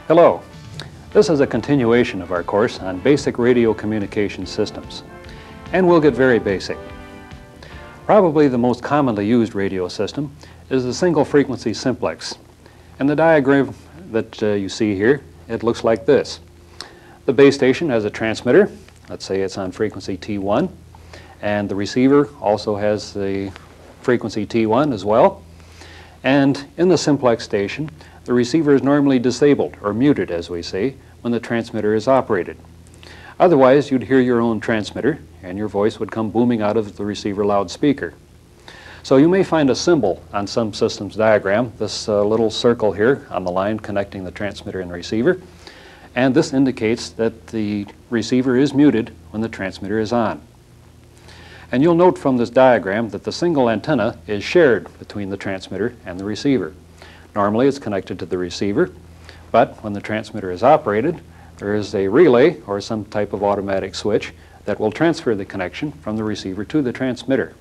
Hello. This is a continuation of our course on basic radio communication systems, and we'll get very basic. Probably the most commonly used radio system is the single frequency simplex. In the diagram that you see here, it looks like this. The base station has a transmitter. Let's say it's on frequency T1, and the receiver also has the frequency T1 as well. And in the simplex station, the receiver is normally disabled, or muted as we say, when the transmitter is operated. Otherwise, you'd hear your own transmitter and your voice would come booming out of the receiver loudspeaker. So you may find a symbol on some system's diagram, this little circle here on the line connecting the transmitter and receiver, and this indicates that the receiver is muted when the transmitter is on. And you'll note from this diagram that the single antenna is shared between the transmitter and the receiver. Normally it's connected to the receiver, but when the transmitter is operated, there is a relay or some type of automatic switch that will transfer the connection from the receiver to the transmitter.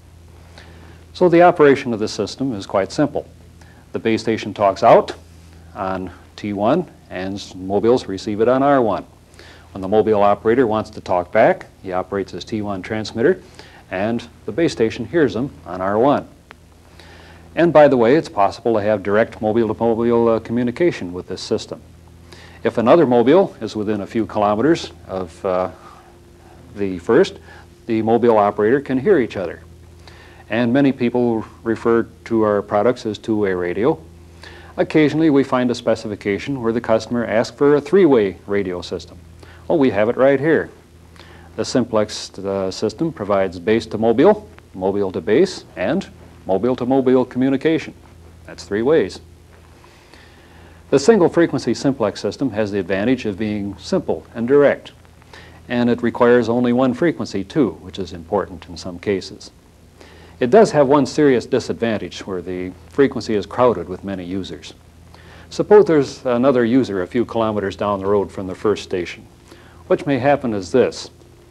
So the operation of the system is quite simple. The base station talks out on T1 and mobiles receive it on R1. When the mobile operator wants to talk back, he operates his T1 transmitter and the base station hears him on R1. And by the way, it's possible to have direct mobile-to-mobile communication with this system. If another mobile is within a few kilometers of the first, the mobile operator can hear each other. And many people refer to our products as two-way radio. Occasionally we find a specification where the customer asks for a three-way radio system. Well, we have it right here. The simplex system provides base-to-mobile, mobile-to-base, and mobile-to-mobile communication. That's three ways. The single frequency simplex system has the advantage of being simple and direct, and it requires only one frequency too, which is important in some cases. It does have one serious disadvantage where the frequency is crowded with many users. Suppose there's another user a few kilometers down the road from the first station. What may happen is this.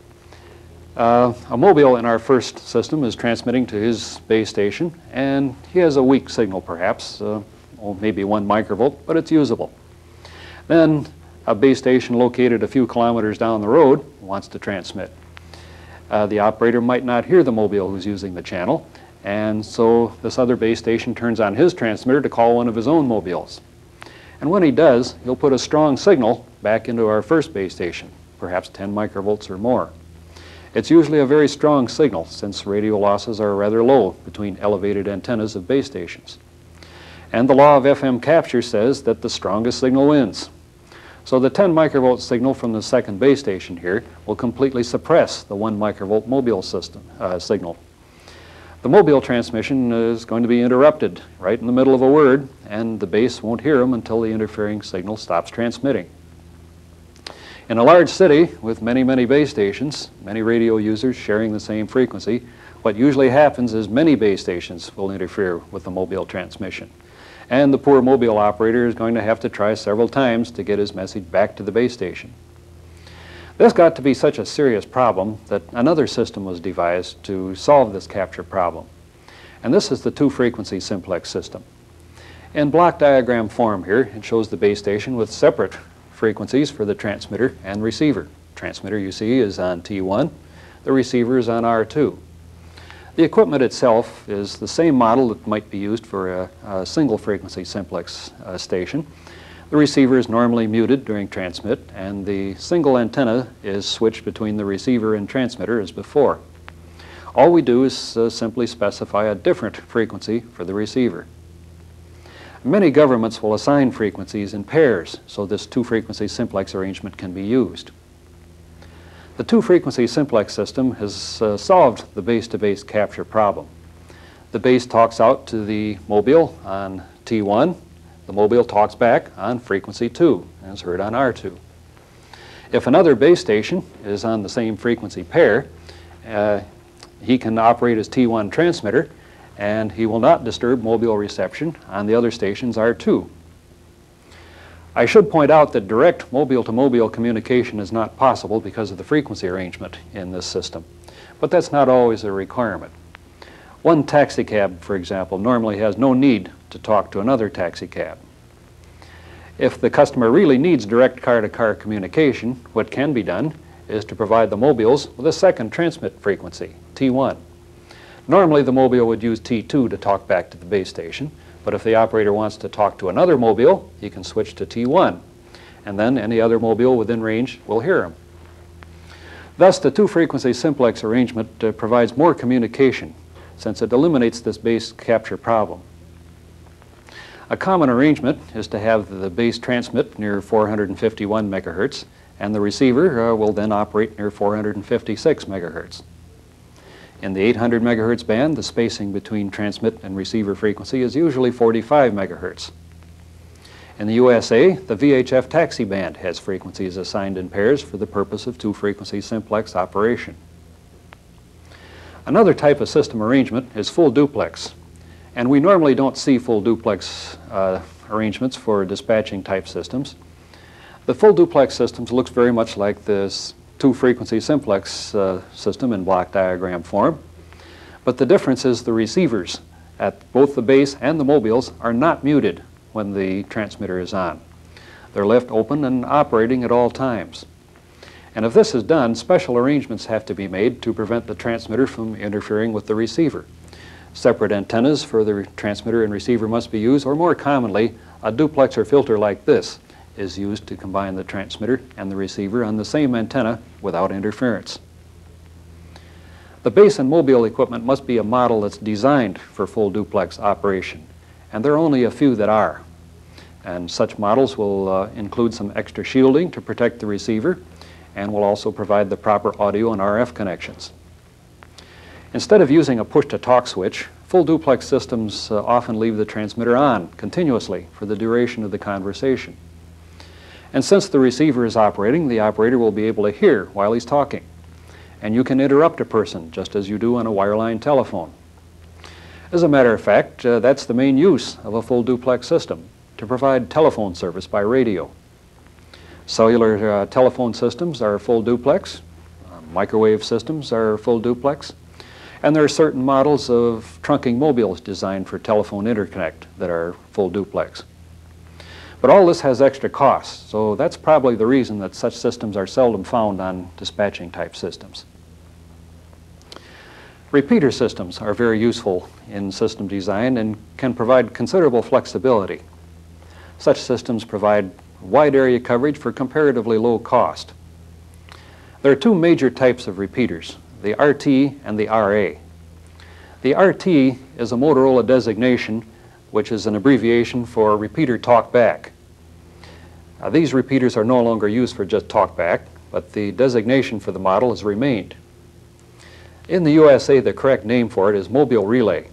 A mobile in our first system is transmitting to his base station, and he has a weak signal perhaps, maybe 1 microvolt, but it's usable. Then a base station located a few kilometers down the road wants to transmit. The operator might not hear the mobile who's using the channel, and so this other base station turns on his transmitter to call one of his own mobiles. And when he does, he'll put a strong signal back into our first base station, perhaps 10 microvolts or more. It's usually a very strong signal since radio losses are rather low between elevated antennas of base stations. And the law of FM capture says that the strongest signal wins. So the 10 microvolt signal from the second base station here will completely suppress the 1 microvolt mobile system signal. The mobile transmission is going to be interrupted right in the middle of a word, and the base won't hear them until the interfering signal stops transmitting. In a large city with many, many base stations, many radio users sharing the same frequency, what usually happens is many base stations will interfere with the mobile transmission. And the poor mobile operator is going to have to try several times to get his message back to the base station. This got to be such a serious problem that another system was devised to solve this capture problem. And this is the two-frequency simplex system. In block diagram form here, it shows the base station with separate frequencies for the transmitter and receiver. Transmitter, you see, is on T1. The receiver is on R2. The equipment itself is the same model that might be used for a single frequency simplex station. The receiver is normally muted during transmit, and the single antenna is switched between the receiver and transmitter as before. All we do is simply specify a different frequency for the receiver. Many governments will assign frequencies in pairs, so this two-frequency simplex arrangement can be used. The two-frequency simplex system has solved the base-to-base capture problem. The base talks out to the mobile on T1. The mobile talks back on frequency 2 and is heard on R2. If another base station is on the same frequency pair, he can operate his T1 transmitter, and he will not disturb mobile reception on the other station's R2. I should point out that direct mobile-to-mobile communication is not possible because of the frequency arrangement in this system, but that's not always a requirement. One taxicab, for example, normally has no need to talk to another taxicab. If the customer really needs direct car-to-car communication, what can be done is to provide the mobiles with a second transmit frequency, T1. Normally the mobile would use T2 to talk back to the base station, but if the operator wants to talk to another mobile, he can switch to T1, and then any other mobile within range will hear him. Thus, the two-frequency simplex arrangement provides more communication, since it eliminates this base capture problem. A common arrangement is to have the base transmit near 451 megahertz, and the receiver will then operate near 456 megahertz. In the 800 megahertz band, the spacing between transmit and receiver frequency is usually 45 megahertz. In the USA, the VHF taxi band has frequencies assigned in pairs for the purpose of two-frequency simplex operation. Another type of system arrangement is full duplex, and we normally don't see full duplex arrangements for dispatching type systems. The full duplex systems looks very much like this two-frequency simplex system in block diagram form, but the difference is the receivers at both the base and the mobiles are not muted when the transmitter is on. They're left open and operating at all times. And if this is done, special arrangements have to be made to prevent the transmitter from interfering with the receiver. Separate antennas for the transmitter and receiver must be used, or more commonly, a duplexer filter like this is used to combine the transmitter and the receiver on the same antenna without interference. The base and mobile equipment must be a model that's designed for full duplex operation, and there are only a few that are. And such models will include some extra shielding to protect the receiver, and will also provide the proper audio and RF connections. Instead of using a push-to-talk switch, full duplex systems often leave the transmitter on continuously for the duration of the conversation. And since the receiver is operating, the operator will be able to hear while he's talking. And you can interrupt a person just as you do on a wireline telephone. As a matter of fact, that's the main use of a full duplex system, to provide telephone service by radio. Cellular telephone systems are full duplex, microwave systems are full duplex, and there are certain models of trunking mobiles designed for telephone interconnect that are full duplex. But all this has extra costs, so that's probably the reason that such systems are seldom found on dispatching type systems. Repeater systems are very useful in system design and can provide considerable flexibility. Such systems provide wide area coverage for comparatively low cost. There are two major types of repeaters, the RT and the RA. The RT is a Motorola designation, which is an abbreviation for repeater talkback. These repeaters are no longer used for just talkback, but the designation for the model has remained. In the USA, the correct name for it is mobile relay.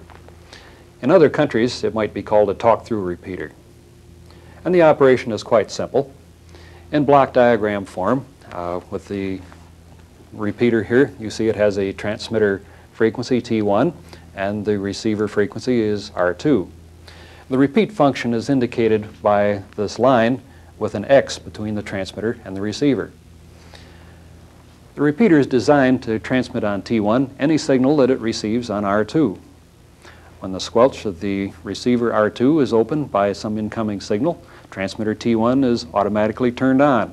In other countries, it might be called a talk-through repeater. And the operation is quite simple. In block diagram form, with the repeater here, you see it has a transmitter frequency T1, and the receiver frequency is R2. The repeat function is indicated by this line with an X between the transmitter and the receiver. The repeater is designed to transmit on T1 any signal that it receives on R2. When the squelch of the receiver R2 is opened by some incoming signal, transmitter T1 is automatically turned on.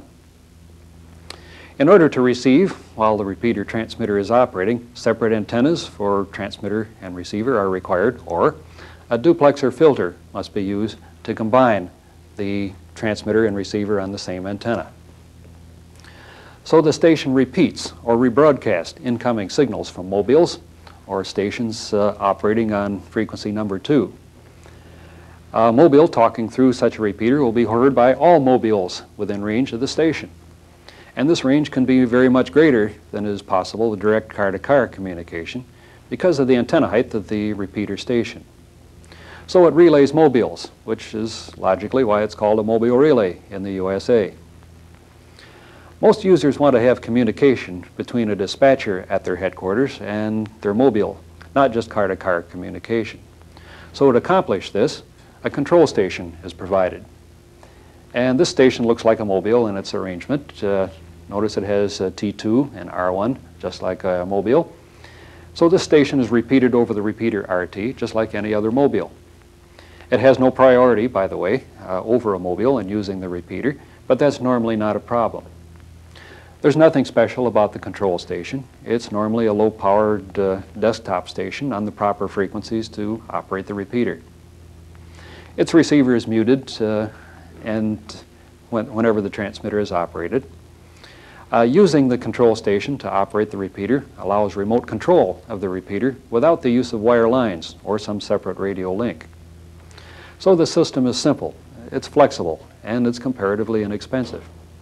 In order to receive, while the repeater transmitter is operating, separate antennas for transmitter and receiver are required, or a duplexer filter must be used to combine the transmitter and receiver on the same antenna. So the station repeats or rebroadcasts incoming signals from mobiles or stations operating on frequency number 2. A mobile talking through such a repeater will be heard by all mobiles within range of the station. And this range can be very much greater than is possible with direct car-to-car communication because of the antenna height of the repeater station. So it relays mobiles, which is logically why it's called a mobile relay in the USA. Most users want to have communication between a dispatcher at their headquarters and their mobile, not just car-to-car communication. So to accomplish this, a control station is provided. And this station looks like a mobile in its arrangement. Notice it has T2 and R1, just like a mobile. So this station is repeated over the repeater RT, just like any other mobile. It has no priority, by the way. over a mobile and using the repeater, but that's normally not a problem. There's nothing special about the control station. It's normally a low-powered desktop station on the proper frequencies to operate the repeater. Its receiver is muted whenever the transmitter is operated. Using the control station to operate the repeater allows remote control of the repeater without the use of wire lines or some separate radio link. So the system is simple, it's flexible, and it's comparatively inexpensive.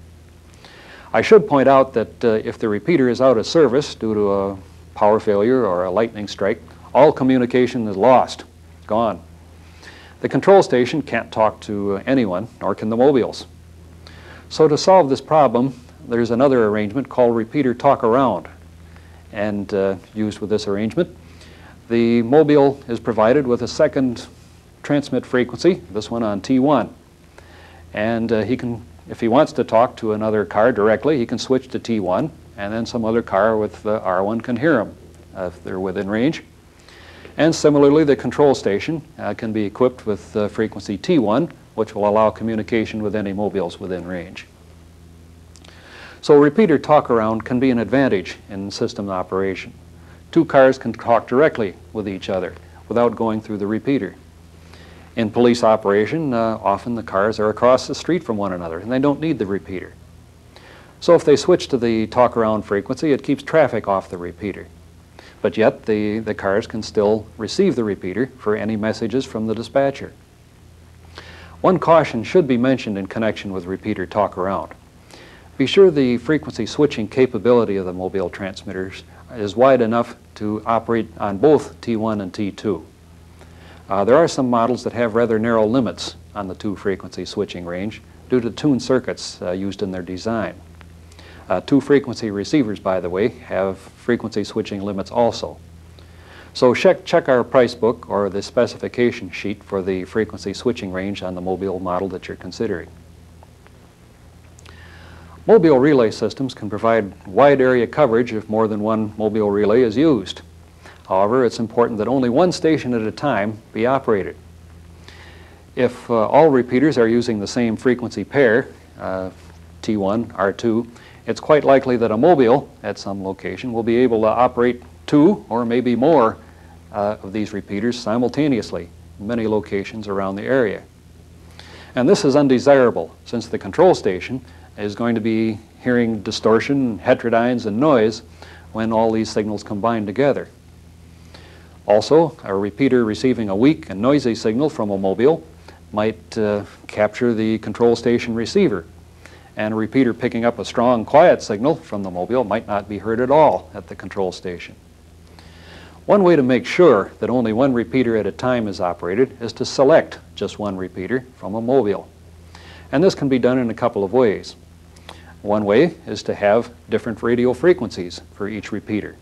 I should point out that if the repeater is out of service due to a power failure or a lightning strike, all communication is lost, gone. The control station can't talk to anyone, nor can the mobiles. So to solve this problem, there's another arrangement called repeater talk around. And used with this arrangement, the mobile is provided with a second transmit frequency, this one on T1. And if he wants to talk to another car directly, he can switch to T1, and then some other car with R1 can hear him if they're within range. And similarly, the control station can be equipped with frequency T1, which will allow communication with any mobiles within range. So repeater talk around can be an advantage in system operation. Two cars can talk directly with each other without going through the repeater. In police operation, often the cars are across the street from one another and they don't need the repeater. So if they switch to the talk around frequency, it keeps traffic off the repeater. But yet the cars can still receive the repeater for any messages from the dispatcher. One caution should be mentioned in connection with repeater talk around. Be sure the frequency switching capability of the mobile transmitters is wide enough to operate on both T1 and T2. There are some models that have rather narrow limits on the two frequency switching range due to tuned circuits used in their design. Two frequency receivers, by the way, have frequency switching limits also. So check our price book or the specification sheet for the frequency switching range on the mobile model that you're considering. Mobile relay systems can provide wide area coverage if more than one mobile relay is used. However, it's important that only one station at a time be operated. If all repeaters are using the same frequency pair, T1, R2, it's quite likely that a mobile at some location will be able to operate two or maybe more of these repeaters simultaneously in many locations around the area. And this is undesirable since the control station is going to be hearing distortion, heterodynes, and noise when all these signals combine together. Also, a repeater receiving a weak and noisy signal from a mobile might capture the control station receiver, and a repeater picking up a strong, quiet signal from the mobile might not be heard at all at the control station. One way to make sure that only one repeater at a time is operated is to select just one repeater from a mobile. And this can be done in a couple of ways. One way is to have different radio frequencies for each repeater.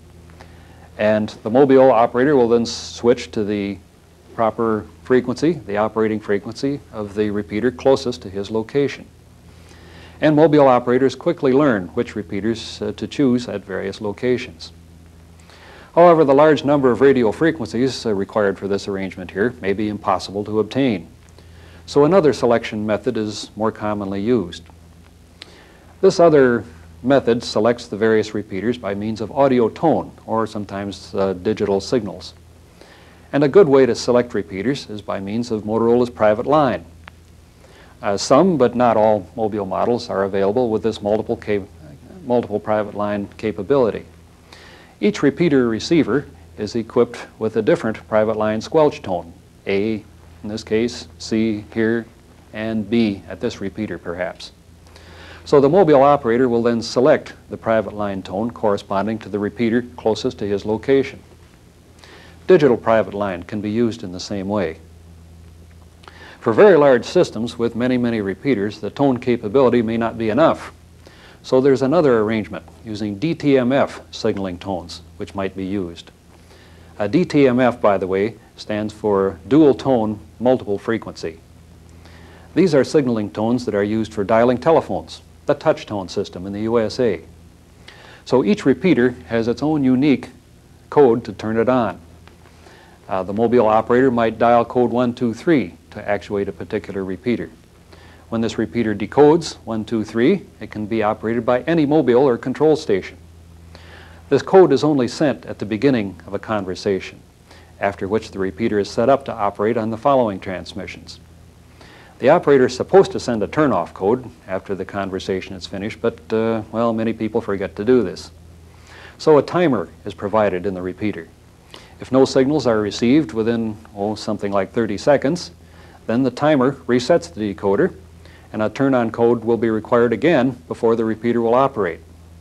And the mobile operator will then switch to the proper frequency, the operating frequency of the repeater closest to his location. And mobile operators quickly learn which repeaters to choose at various locations. However, the large number of radio frequencies required for this arrangement here may be impossible to obtain. So another selection method is more commonly used. This other method selects the various repeaters by means of audio tone, or sometimes digital signals. And a good way to select repeaters is by means of Motorola's private line. Some, but not all, mobile models are available with this multiple private line capability. Each repeater receiver is equipped with a different private line squelch tone, A in this case, C here, and B at this repeater perhaps. So the mobile operator will then select the private line tone corresponding to the repeater closest to his location. Digital private line can be used in the same way. For very large systems with many, many repeaters, the tone capability may not be enough. So there's another arrangement using DTMF signaling tones which might be used. DTMF, by the way, stands for dual tone multiple frequency. These are signaling tones that are used for dialing telephones, the touch tone system in the USA. So each repeater has its own unique code to turn it on. The mobile operator might dial code 123 to actuate a particular repeater. When this repeater decodes 1, 2, 3, it can be operated by any mobile or control station. This code is only sent at the beginning of a conversation, after which the repeater is set up to operate on the following transmissions. The operator is supposed to send a turn-off code after the conversation is finished, but, well, many people forget to do this. So a timer is provided in the repeater. If no signals are received within, something like 30 seconds, then the timer resets the decoder, and a turn-on code will be required again before the repeater will operate.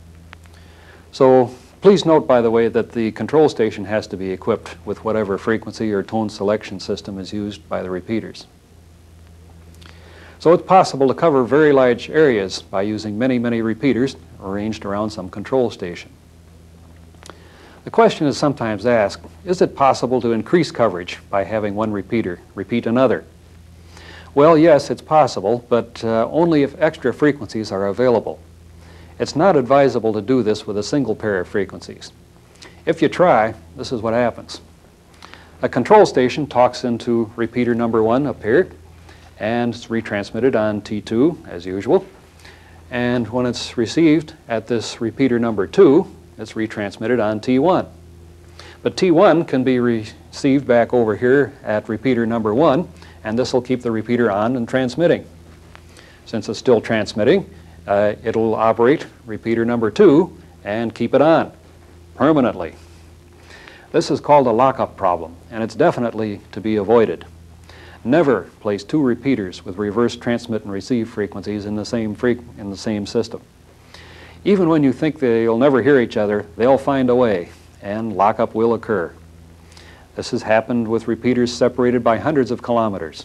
So please note, by the way, that the control station has to be equipped with whatever frequency or tone selection system is used by the repeaters. So it's possible to cover very large areas by using many, many repeaters arranged around some control station. The question is sometimes asked, is it possible to increase coverage by having one repeater repeat another? Well, yes, it's possible, but only if extra frequencies are available. It's not advisable to do this with a single pair of frequencies. If you try, this is what happens. A control station talks into repeater number 1 up here, and it's retransmitted on T2 as usual. And when it's received at this repeater number 2, it's retransmitted on T1. But T1 can be received back over here at repeater number 1, and this will keep the repeater on and transmitting. Since it's still transmitting, it'll operate repeater number 2 and keep it on permanently. This is called a lockup problem, and it's definitely to be avoided. Never place 2 repeaters with reverse transmit and receive frequencies in the same system. Even when you think they'll never hear each other, they'll find a way, and lockup will occur. This has happened with repeaters separated by hundreds of kilometers.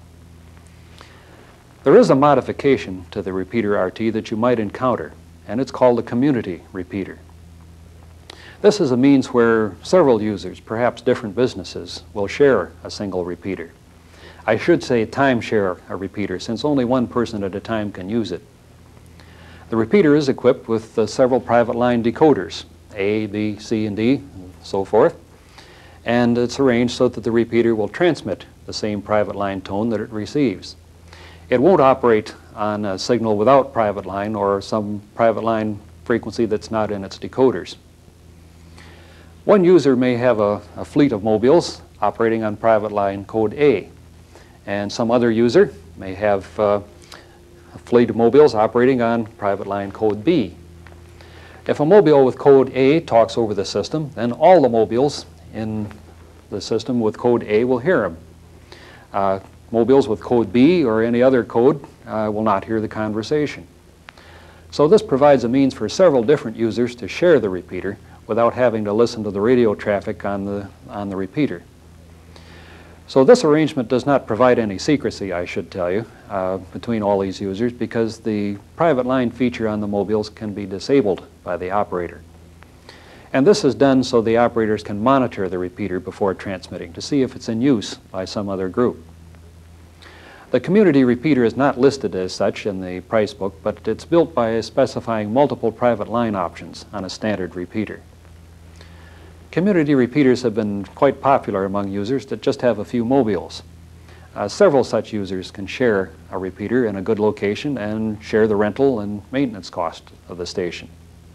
There is a modification to the repeater RT that you might encounter, and it's called a community repeater. This is a means where several users, perhaps different businesses, will share a single repeater. I should say timeshare a repeater, since only one person at a time can use it. The repeater is equipped with several private line decoders, A, B, C, and D, and so forth. And it's arranged so that the repeater will transmit the same private line tone that it receives. It won't operate on a signal without private line or some private line frequency that's not in its decoders. One user may have a fleet of mobiles operating on private line code A, and some other user may have a fleet of mobiles operating on private line code B. If a mobile with code A talks over the system, then all the mobiles in the system with code A will hear him. Mobiles with code B or any other code will not hear the conversation. So this provides a means for several different users to share the repeater without having to listen to the radio traffic on the repeater. So this arrangement does not provide any secrecy, I should tell you, between all these users, because the private line feature on the mobiles can be disabled by the operator. And this is done so the operators can monitor the repeater before transmitting to see if it's in use by some other group. The community repeater is not listed as such in the price book, but it's built by specifying multiple private line options on a standard repeater. Community repeaters have been quite popular among users that just have a few mobiles. Several such users can share a repeater in a good location and share the rental and maintenance cost of the station.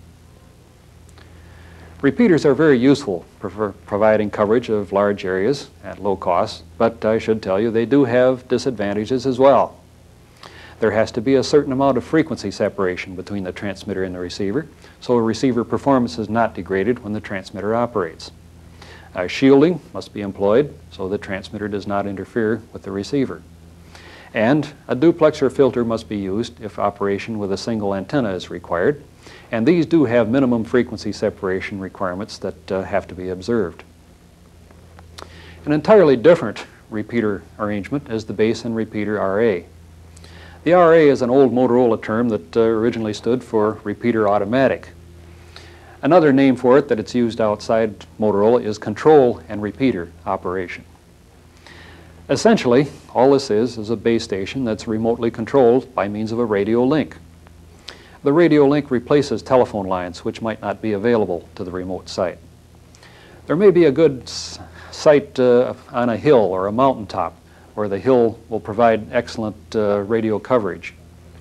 Repeaters are very useful for providing coverage of large areas at low cost, but I should tell you they do have disadvantages as well. There has to be a certain amount of frequency separation between the transmitter and the receiver, so a receiver performance is not degraded when the transmitter operates. Shielding must be employed so the transmitter does not interfere with the receiver. And a duplexer filter must be used if operation with a single antenna is required, and these do have minimum frequency separation requirements that have to be observed. An entirely different repeater arrangement is the base and repeater RA. The RA is an old Motorola term that originally stood for repeater automatic. Another name for it that it's used outside Motorola is control and repeater operation. Essentially, all this is a base station that's remotely controlled by means of a radio link. The radio link replaces telephone lines which might not be available to the remote site. There may be a good site on a hill or a mountaintop, where the hill will provide excellent radio coverage.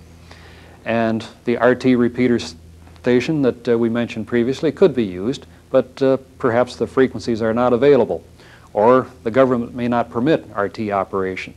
And the RT repeater station that we mentioned previously could be used, but perhaps the frequencies are not available, or the government may not permit RT operation.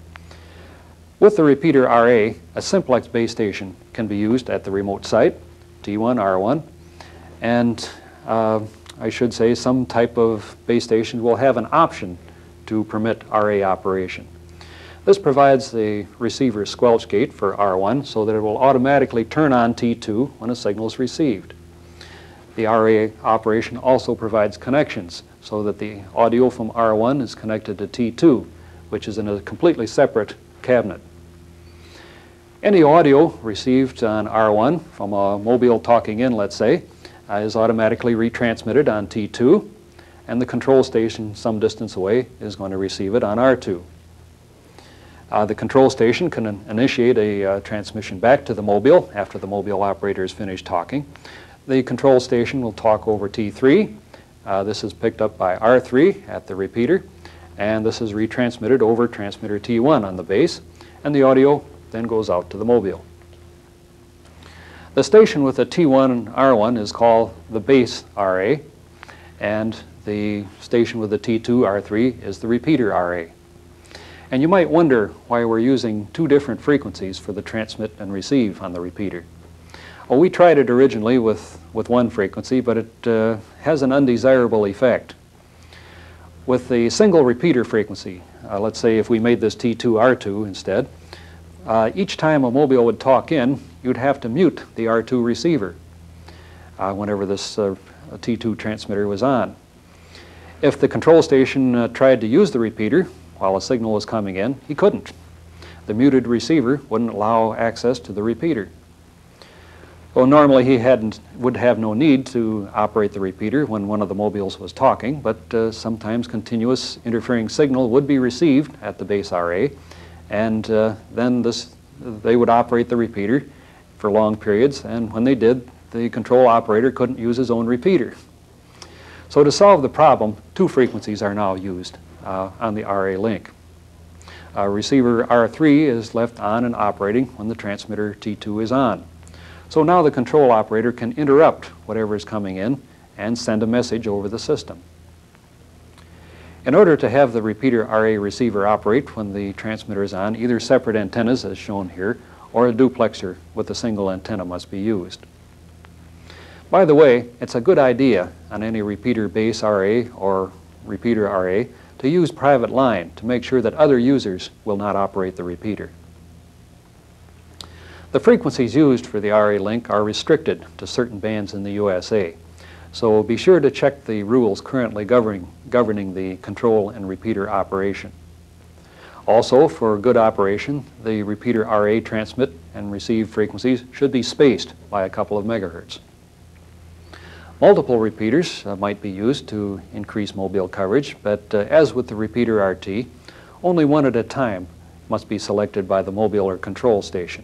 With the repeater RA, a simplex base station can be used at the remote site, T1, R1, and I should say some type of base station will have an option to permit RA operation. This provides the receiver squelch gate for R1 so that it will automatically turn on T2 when a signal is received. The RA operation also provides connections so that the audio from R1 is connected to T2, which is in a completely separate cabinet. Any audio received on R1 from a mobile talking in, let's say, is automatically retransmitted on T2, and the control station some distance away is going to receive it on R2. The control station can initiate a transmission back to the mobile after the mobile operator is finished talking. The control station will talk over T3. This is picked up by R3 at the repeater, and this is retransmitted over transmitter T1 on the base, and the audio then goes out to the mobile. The station with the T1 and R1 is called the base RA, and the station with the T2, R3 is the repeater RA. And you might wonder why we're using two different frequencies for the transmit and receive on the repeater. Well, we tried it originally with one frequency, but it has an undesirable effect. With the single repeater frequency, let's say if we made this T2, R2 instead, each time a mobile would talk in, you'd have to mute the R2 receiver whenever this T2 transmitter was on. If the control station tried to use the repeater while a signal was coming in, he couldn't. The muted receiver wouldn't allow access to the repeater. Well, normally he would have no need to operate the repeater when one of the mobiles was talking, but sometimes continuous interfering signal would be received at the base RA, and then they would operate the repeater for long periods, and when they did, the control operator couldn't use his own repeater. So to solve the problem, two frequencies are now used on the RA link. Receiver R3 is left on and operating when the transmitter T2 is on. So now the control operator can interrupt whatever is coming in and send a message over the system. In order to have the repeater RA receiver operate when the transmitter is on, either separate antennas, as shown here, or a duplexer with a single antenna must be used. By the way, it's a good idea on any repeater base RA or repeater RA to use private line to make sure that other users will not operate the repeater. The frequencies used for the RA link are restricted to certain bands in the USA, so be sure to check the rules currently governing the control and repeater operation. Also, for good operation, the repeater RA transmit and receive frequencies should be spaced by a couple of megahertz. Multiple repeaters might be used to increase mobile coverage, but as with the repeater RT, only one at a time must be selected by the mobile or control station.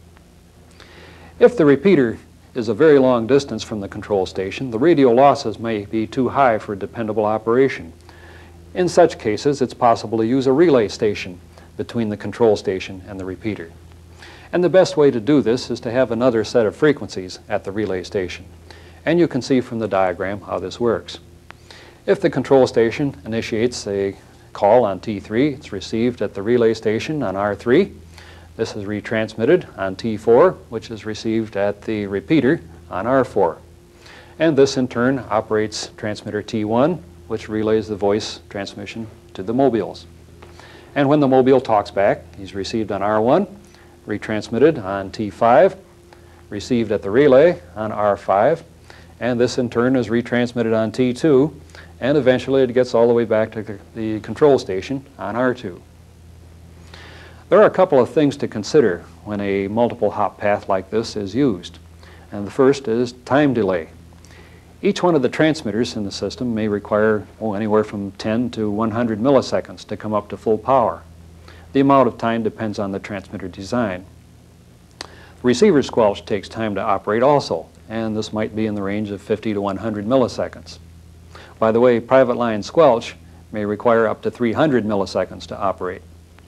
If the repeater is a very long distance from the control station, the radio losses may be too high for dependable operation. In such cases, it's possible to use a relay station between the control station and the repeater. And the best way to do this is to have another set of frequencies at the relay station. And you can see from the diagram how this works. If the control station initiates a call on T3, it's received at the relay station on R3. This is retransmitted on T4, which is received at the repeater on R4. And this in turn operates transmitter T1, which relays the voice transmission to the mobiles. And when the mobile talks back, he's received on R1, retransmitted on T5, received at the relay on R5, and this in turn is retransmitted on T2, and eventually it gets all the way back to the control station on R2. There are a couple of things to consider when a multiple hop path like this is used. And the first is time delay. Each one of the transmitters in the system may require anywhere from 10 to 100 milliseconds to come up to full power. The amount of time depends on the transmitter design. The receiver squelch takes time to operate also, and this might be in the range of 50 to 100 milliseconds. By the way, private line squelch may require up to 300 milliseconds to operate.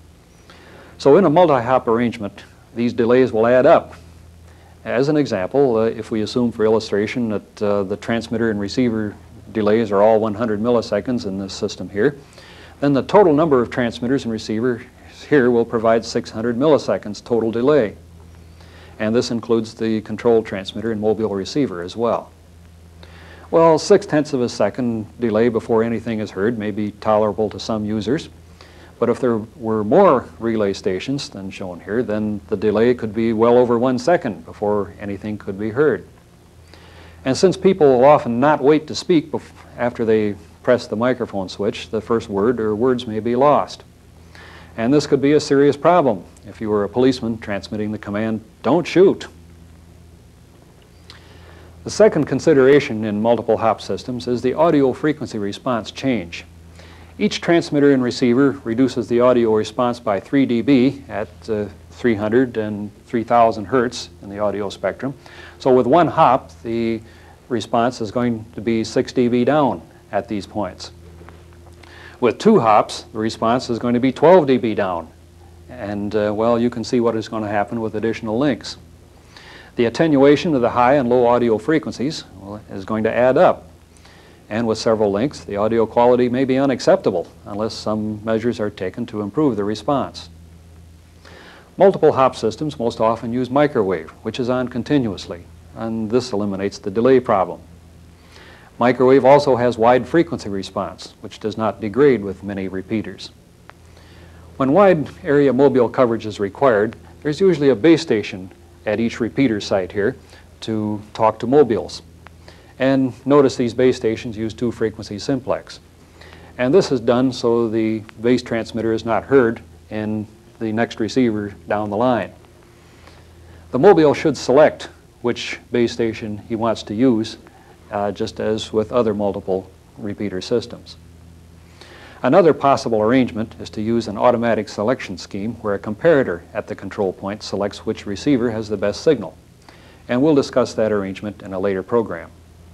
So in a multi-hop arrangement, these delays will add up. As an example, if we assume for illustration that the transmitter and receiver delays are all 100 milliseconds in this system here, then the total number of transmitters and receivers here will provide 600 milliseconds total delay. And this includes the control transmitter and mobile receiver as well. Well, 0.6 of a second delay before anything is heard may be tolerable to some users, but if there were more relay stations than shown here, then the delay could be well over 1 second before anything could be heard. And since people will often not wait to speak after they press the microphone switch, the first word or words may be lost. And this could be a serious problem if you were a policeman transmitting the command, "Don't shoot." The second consideration in multiple hop systems is the audio frequency response change. Each transmitter and receiver reduces the audio response by 3 dB at 300 and 3000 hertz in the audio spectrum. So with one hop, the response is going to be 6 dB down at these points. With 2 hops, the response is going to be 12 dB down. And, well, you can see what is going to happen with additional links. The attenuation of the high and low audio frequencies is going to add up. And with several links, the audio quality may be unacceptable unless some measures are taken to improve the response. Multiple hop systems most often use microwave, which is on continuously, and this eliminates the delay problem. Microwave also has wide frequency response, which does not degrade with many repeaters. When wide area mobile coverage is required, there's usually a base station at each repeater site here to talk to mobiles. And notice these base stations use 2-frequency simplex. And this is done so the base transmitter is not heard in the next receiver down the line. The mobile should select which base station he wants to use, just as with other multiple repeater systems. Another possible arrangement is to use an automatic selection scheme where a comparator at the control point selects which receiver has the best signal. And we'll discuss that arrangement in a later program.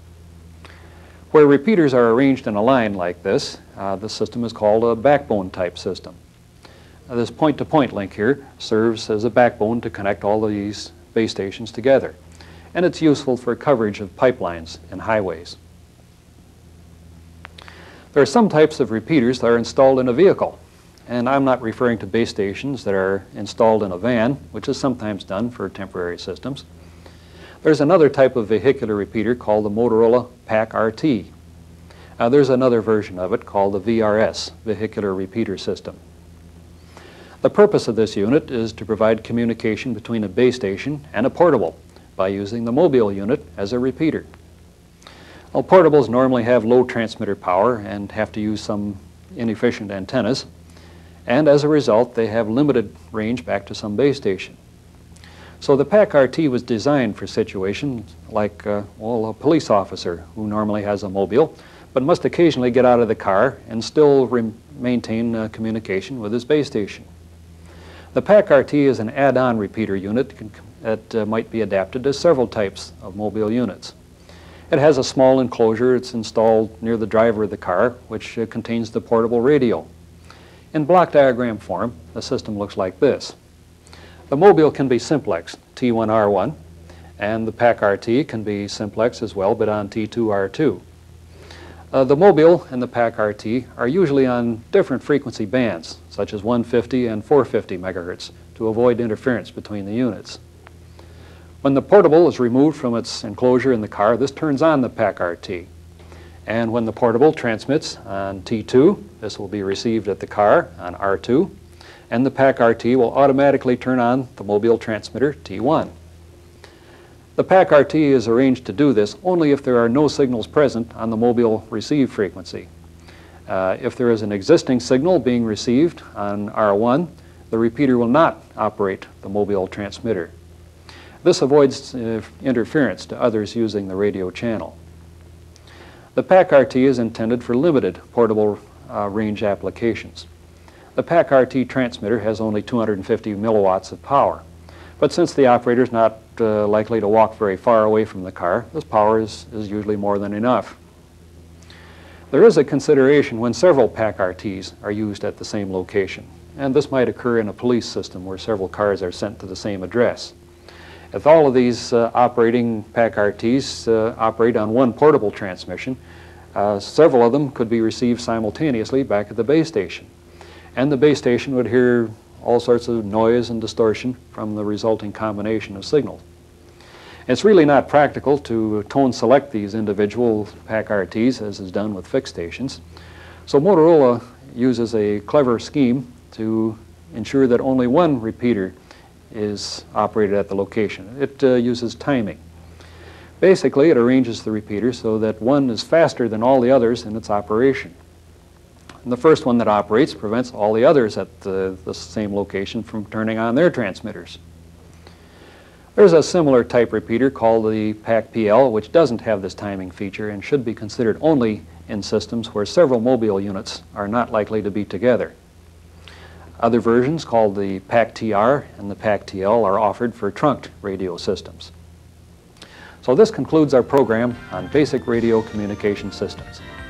Where repeaters are arranged in a line like this, the system is called a backbone type system. This point-to-point link here serves as a backbone to connect all of these base stations together. And it's useful for coverage of pipelines and highways. There are some types of repeaters that are installed in a vehicle. And I'm not referring to base stations that are installed in a van, which is sometimes done for temporary systems. There's another type of vehicular repeater called the Motorola PAC-RT. There's another version of it called the VRS, Vehicular Repeater System. The purpose of this unit is to provide communication between a base station and a portable by using the mobile unit as a repeater. Well, portables normally have low transmitter power and have to use some inefficient antennas, and as a result they have limited range back to some base station. So the PAC-RT was designed for situations like, well, a police officer who normally has a mobile, but must occasionally get out of the car and still maintain communication with his base station. The PAC-RT is an add-on repeater unit that might be adapted to several types of mobile units. It has a small enclosure. It's installed near the driver of the car, which contains the portable radio. In block diagram form, the system looks like this. The mobile can be simplex, T1R1, and the PAC-RT can be simplex as well, but on T2R2. The mobile and the PAC-RT are usually on different frequency bands, such as 150 and 450 megahertz, to avoid interference between the units. When the portable is removed from its enclosure in the car, this turns on the PAC-RT. And when the portable transmits on T2, this will be received at the car on R2, and the PAC-RT will automatically turn on the mobile transmitter T1. The PAC-RT is arranged to do this only if there are no signals present on the mobile receive frequency. If there is an existing signal being received on R1, the repeater will not operate the mobile transmitter. This avoids interference to others using the radio channel. The PAC-RT is intended for limited portable range applications. The PAC-RT transmitter has only 250 milliwatts of power, but since the operator is not likely to walk very far away from the car, this power is usually more than enough. There is a consideration when several PAC-RTs are used at the same location, and this might occur in a police system where several cars are sent to the same address. If all of these operating PAC-RTs operate on one portable transmission, several of them could be received simultaneously back at the base station. And the base station would hear all sorts of noise and distortion from the resulting combination of signals. It's really not practical to tone select these individual PAC-RTs as is done with fixed stations. So Motorola uses a clever scheme to ensure that only one repeater is operated at the location. It uses timing. Basically, it arranges the repeater so that one is faster than all the others in its operation. And the first one that operates prevents all the others at the same location from turning on their transmitters. There's a similar type repeater called the PAC-PL, which doesn't have this timing feature and should be considered only in systems where several mobile units are not likely to be together. Other versions called the PAC-TR and the PAC-TL are offered for trunked radio systems. So this concludes our program on basic radio communication systems.